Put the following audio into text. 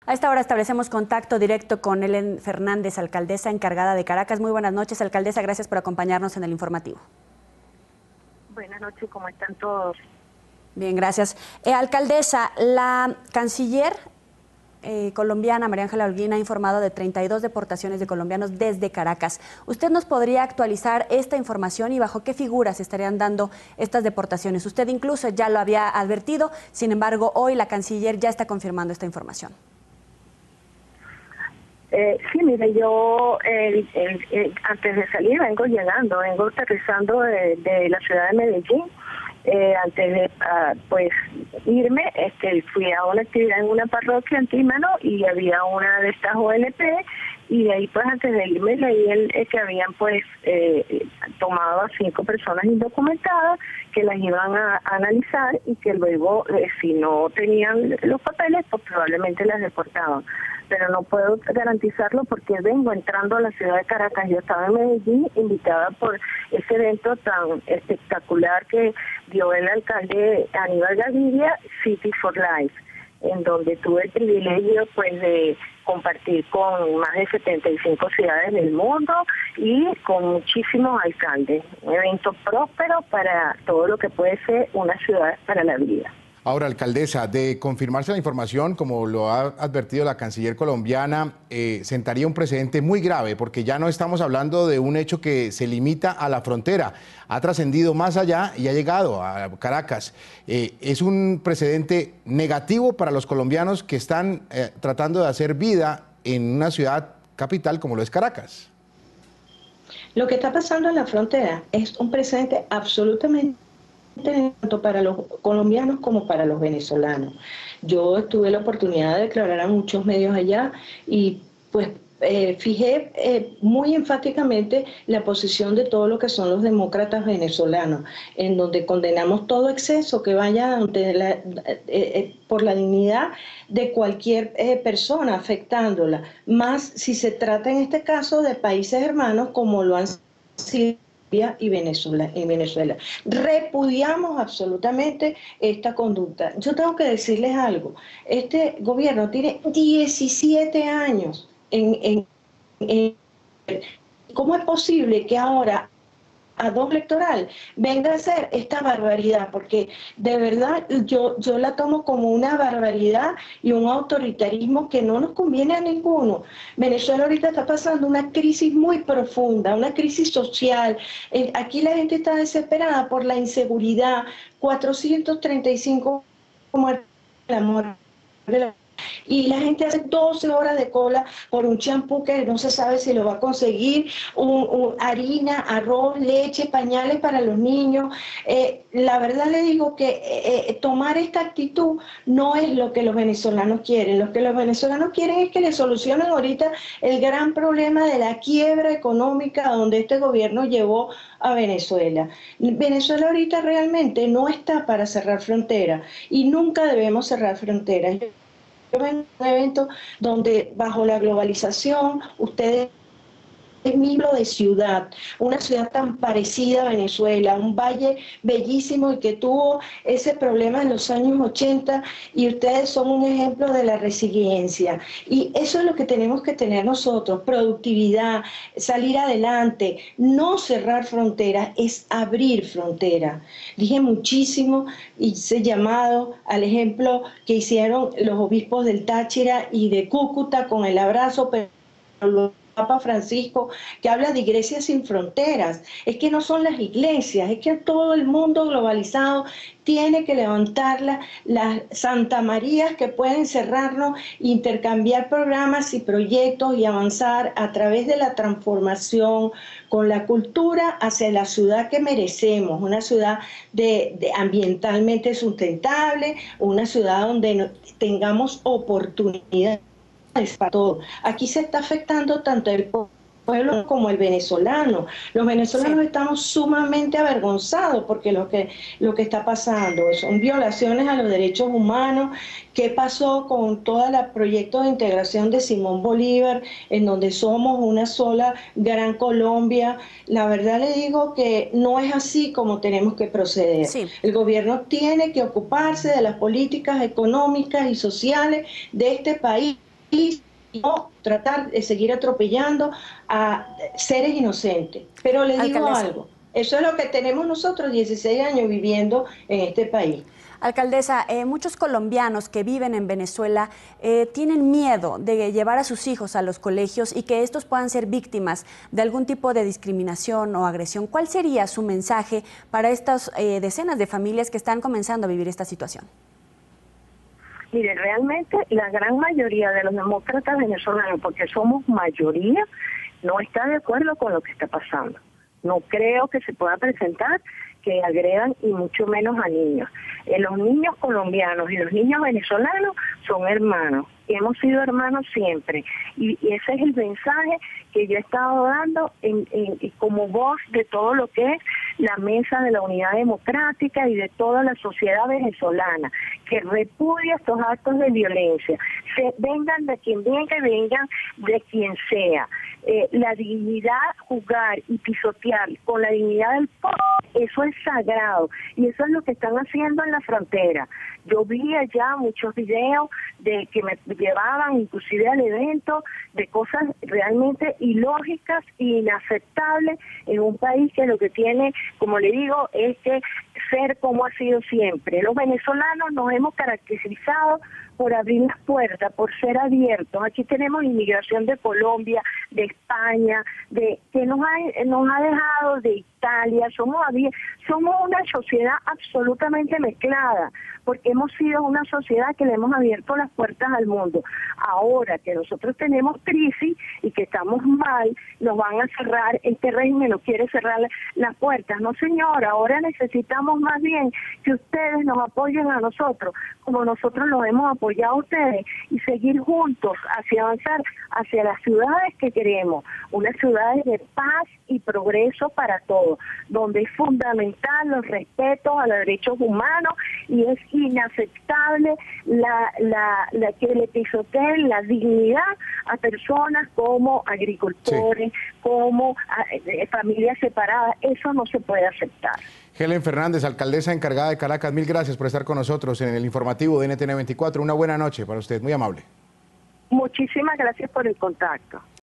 A esta hora establecemos contacto directo con Helen Fernández, alcaldesa encargada de Caracas. Muy buenas noches, alcaldesa. Gracias por acompañarnos en el informativo. Buenas noches, ¿cómo están todos? Bien, gracias. Alcaldesa, la canciller colombiana, María Ángela Holguín, ha informado de 32 deportaciones de colombianos desde Caracas. ¿Usted nos podría actualizar esta información y bajo qué figuras estarían dando estas deportaciones? Usted incluso ya lo había advertido, sin embargo, hoy la canciller ya está confirmando esta información. Sí, mire, yo antes de salir vengo aterrizando de la ciudad de Medellín. Antes de irme, fui a una actividad en una parroquia en Tímano y había una de estas OLP, y de ahí antes de irme leí que habían tomado a 5 personas indocumentadas, que las iban a analizar y que luego si no tenían los papeles pues probablemente las deportaban. Pero no puedo garantizarlo porque vengo entrando a la ciudad de Caracas. Yo estaba en Medellín invitada por ese evento tan espectacular que dio el alcalde Aníbal Gaviria, City for Life, en donde tuve el privilegio de compartir con más de 75 ciudades del mundo y con muchísimos alcaldes. Un evento próspero para todo lo que puede ser una ciudad para la vida. Ahora, alcaldesa, de confirmarse la información, como lo ha advertido la canciller colombiana, sentaría un precedente muy grave, porque ya no estamos hablando de un hecho que se limita a la frontera, ha trascendido más allá y ha llegado a Caracas. Es un precedente negativo para los colombianos que están tratando de hacer vida en una ciudad capital como lo es Caracas. Lo que está pasando en la frontera es un precedente absolutamente tanto para los colombianos como para los venezolanos. Yo tuve la oportunidad de declarar a muchos medios allá y fijé muy enfáticamente la posición de todo lo que son los demócratas venezolanos, en donde condenamos todo exceso que vaya por la dignidad de cualquier persona afectándola, más si se trata en este caso de países hermanos como lo han sido y Venezuela. Repudiamos absolutamente esta conducta. Yo tengo que decirles algo. Este gobierno tiene 17 años ¿cómo es posible que ahora a dos electoral venga a hacer esta barbaridad? Porque de verdad yo la tomo como una barbaridad y un autoritarismo que no nos conviene a ninguno. Venezuela ahorita está pasando una crisis muy profunda, una crisis social. Aquí la gente está desesperada por la inseguridad. 435 muertes y la gente hace 12 horas de cola por un champú que no se sabe si lo va a conseguir, harina, arroz, leche, pañales para los niños. La verdad le digo que tomar esta actitud no es lo que los venezolanos quieren. Lo que los venezolanos quieren es que le solucionen ahorita el gran problema de la quiebra económica donde este gobierno llevó a Venezuela. Venezuela ahorita realmente no está para cerrar fronteras y nunca debemos cerrar fronteras. Yo vengo a un evento donde bajo la globalización ustedes es miembro de ciudad, una ciudad tan parecida a Venezuela, un valle bellísimo y que tuvo ese problema en los años 80 y ustedes son un ejemplo de la resiliencia. Y eso es lo que tenemos que tener nosotros, productividad, salir adelante, no cerrar fronteras, es abrir fronteras. Dije muchísimo, hice llamado al ejemplo que hicieron los obispos del Táchira y de Cúcuta con el abrazo, pero Papa Francisco, que habla de iglesias sin fronteras. Es que no son las iglesias, es que todo el mundo globalizado tiene que levantar las Santa Marías que pueden cerrarnos, intercambiar programas y proyectos y avanzar a través de la transformación con la cultura hacia la ciudad que merecemos, una ciudad ambientalmente sustentable, una ciudad donde tengamos oportunidades para todo. Aquí se está afectando tanto el pueblo como el venezolano. Los venezolanos estamos sumamente avergonzados porque lo que está pasando son violaciones a los derechos humanos. ¿Qué pasó con todo el proyecto de integración de Simón Bolívar, en donde somos una sola gran Colombia? La verdad le digo que no es así como tenemos que proceder. Sí. El gobierno tiene que ocuparse de las políticas económicas y sociales de este país y no tratar de seguir atropellando a seres inocentes. Pero le digo Alcaldesa. algo, eso es lo que tenemos nosotros 16 años viviendo en este país. Alcaldesa, muchos colombianos que viven en Venezuela tienen miedo de llevar a sus hijos a los colegios y que estos puedan ser víctimas de algún tipo de discriminación o agresión. ¿Cuál sería su mensaje para estas decenas de familias que están comenzando a vivir esta situación? Mire, realmente la gran mayoría de los demócratas venezolanos, porque somos mayoría, no está de acuerdo con lo que está pasando. No creo que se pueda presentar que agredan y mucho menos a niños. Los niños colombianos y los niños venezolanos son hermanos. Hemos sido hermanos siempre. Y ese es el mensaje que yo he estado dando como voz de todo lo que es la Mesa de la Unidad Democrática y de toda la sociedad venezolana, que repudia estos actos de violencia. Vengan de quien venga y vengan de quien sea. La dignidad, jugar y pisotear con la dignidad del pueblo, eso es sagrado. Y eso es lo que están haciendo en la frontera. Yo vi allá muchos videos de que me llevaban inclusive al evento de cosas realmente ilógicas e inaceptables en un país que lo que tiene, como le digo, es que ser como ha sido siempre. Los venezolanos nos hemos caracterizado por abrir las puertas, por ser abiertos. Aquí tenemos inmigración de Colombia, de España, que nos ha dejado de Italia. Somos una sociedad absolutamente mezclada, porque hemos sido una sociedad que le hemos abierto las puertas al mundo. Ahora que nosotros tenemos crisis y que estamos mal, nos van a cerrar, este régimen nos quiere cerrar las puertas. No, señora, ahora necesitamos más bien que ustedes nos apoyen a nosotros, como nosotros los hemos apoyado a ustedes, y seguir juntos hacia avanzar hacia las ciudades que queremos, unas ciudades de paz y progreso para todos, donde es fundamental los respetos a los derechos humanos y es inaceptable que le pisoteen la dignidad a personas como agricultores, como familias separadas. Eso no se puede aceptar. Helen Fernández, alcaldesa encargada de Caracas, mil gracias por estar con nosotros en el informativo de NTN 24. Una buena noche para usted, muy amable. Muchísimas gracias por el contacto.